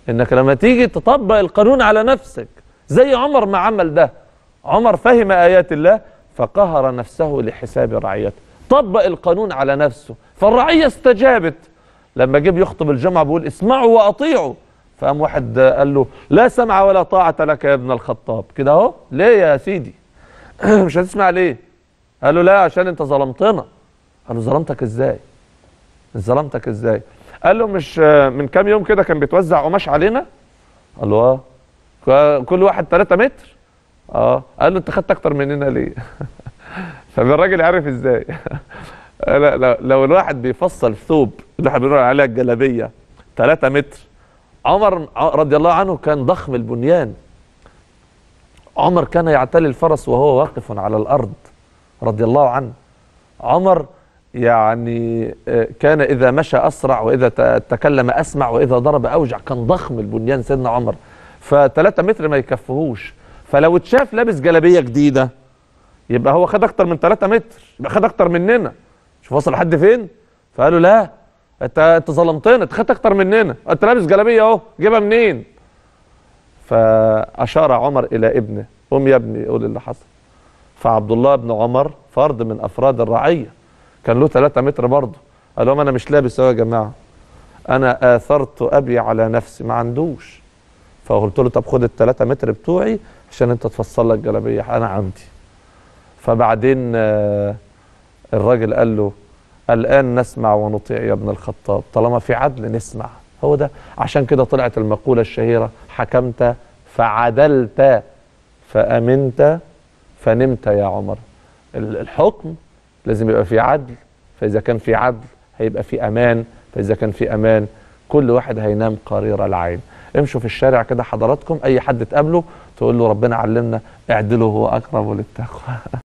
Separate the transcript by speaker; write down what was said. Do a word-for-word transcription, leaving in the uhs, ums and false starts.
Speaker 1: انك لما تيجي تطبق القانون على نفسك زي عمر ما عمل ده. عمر فهم آيات الله فقهر نفسه لحساب رعيته، طبق القانون على نفسه، فالرعية استجابت. لما جه يخطب الجمعة بيقول اسمعوا وأطيعوا، فقام واحد قال له لا سمع ولا طاعة لك يا ابن الخطاب. كده اهو. ليه يا سيدي؟ مش هتسمع ليه؟ قال له لا عشان انت ظلمتنا. قال له ظلمتك ازاي؟ ظلمتك ازاي؟ قال له مش من كام يوم كده كان بيتوزع قماش علينا؟ قال له اه. كل واحد ثلاثة متر؟ اه. قال له انت خدت اكتر مننا ليه؟ فالراجل عارف ازاي؟ لا لو الواحد بيفصل ثوب اللي احنا بنقول عليها الجلابيه ثلاثة متر. عمر رضي الله عنه كان ضخم البنيان. عمر كان يعتلي الفرس وهو واقف على الارض رضي الله عنه. عمر يعني كان اذا مشى اسرع، واذا تكلم اسمع، واذا ضرب اوجع. كان ضخم البنيان سيدنا عمر، فثلاثة متر ما يكفهوش. فلو اتشاف لابس جلابيه جديده يبقى هو خد اكتر من ثلاثة متر، يبقى خد اكتر مننا. شوف وصل لحد فين؟ فقالوا لا انت انت ظلمتنا، انت خدت اكتر مننا، انت لابس جلابيه اهو، جيبها منين؟ فاشار عمر الى ابنه، قوم يا ابني قول اللي حصل. فعبد الله بن عمر فرد من افراد الرعيه، كان له ثلاثة متر برضه. قال لهم انا مش لابس اهو يا جماعه، انا اثرت ابي على نفسي، ما عندوش. فقلت له طب خد الثلاثة متر بتوعي عشان انت تفصل لك جلابيه، انا عندي. فبعدين الراجل قال له الآن نسمع ونطيع يا ابن الخطاب، طالما في عدل نسمع. هو ده. عشان كده طلعت المقولة الشهيرة حكمت فعدلت فأمنت فنمت يا عمر. الحكم لازم يبقى في عدل، فإذا كان في عدل هيبقى في أمان، فإذا كان في أمان كل واحد هينام قرير العين. امشوا في الشارع كده حضراتكم، أي حد تقابله تقول له ربنا علمنا اعدلوا هو أقرب للتقوى.